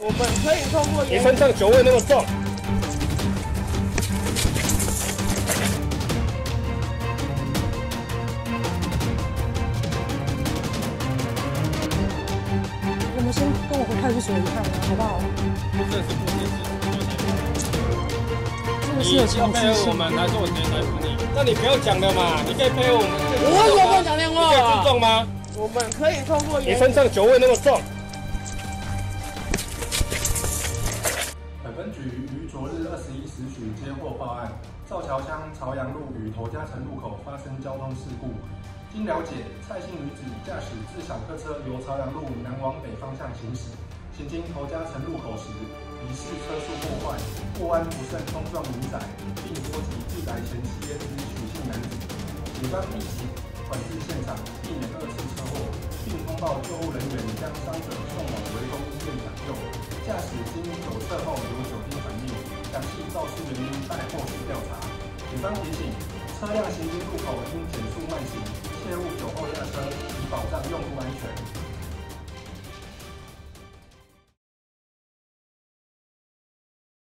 我们可以通过。 你身上酒味那么重。 我们先跟我回派出所一趟，好不好？ 不是，是不是？ 这个是有强制性。 你要配合我们，还是我直接逮捕你？那你不要讲了嘛，你可以配合我们。 我为什么不能讲电话？ 你可以自重吗？ 我们可以通过。 你身上酒味那么重。 本分局于昨日21时许接获报案，造桥乡朝阳路与头家城路口发生交通事故。经了解，蔡姓女子驾驶自小客车由朝阳路南往北方向行驶，行经头家城路口时，疑似车速过快，过弯不慎冲撞民宅，并波及自来前吸烟之许姓男子。警方立即管制现场，避免2次车祸，并通报救护人员将伤者送往围攻医院抢救。驾驶经酒测后有酒精反应，详细肇事原因待后续调查。警方提醒，车辆行经路口应减速慢行，切勿酒后驾车，以保障用户安全。